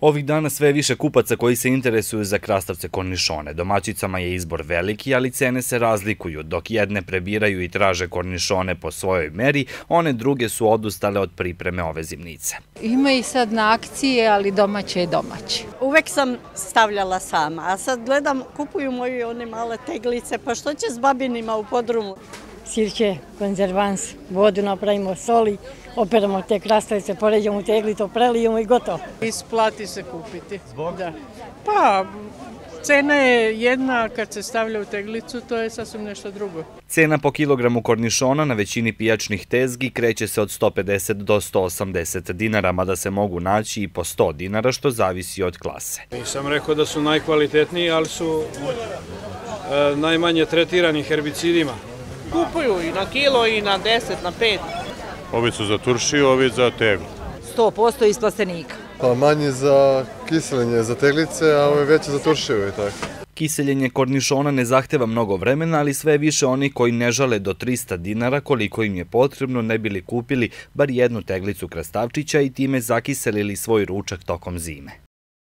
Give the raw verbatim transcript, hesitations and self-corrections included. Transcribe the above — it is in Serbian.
Ovih dana sve je više kupaca koji se interesuju za krastavce kornišone. Domaćicama je izbor veliki, ali cene se razlikuju. Dok jedne prebiraju i traže kornišone po svojoj meri, one druge su odustale od pripreme ove zimnice. Ima i sad na akcije, ali domaće je domaće. Uvek sam stavljala sama, a sad gledam, kupuju moji one male teglice, pa što će s babinima u podrumu? Sirće, konzervans, vodu napravimo, soli, operamo te krastavice, poređamo u tegli, to prelijemo i gotovo. Isplati se kupiti. Zbog? Da. Pa, cena je jedna, kad se stavlja u teglicu, to je sasvim nešto drugo. Cena po kilogramu kornišona na većini pijačnih tezgi kreće se od sto pedeset do sto osamdeset dinara, mada se mogu naći i po sto dinara, što zavisi od klase. Nisam rekao da su najkvalitetniji, ali su e, najmanje tretirani herbicidima. Kupuju i na kilo, i na deset, na pet. Ovi su za turšiju, ovi za teglu. sto posto iz plastenika. Pa manji za kiseljenje za teglice, a ovo je veće za turšiju i tako. Kiseljenje kornišona ne zahteva mnogo vremena, ali sve više oni koji ne žale do trista dinara koliko im je potrebno ne bili kupili bar jednu teglicu krastavčića i time zakiselili svoj ručak tokom zime.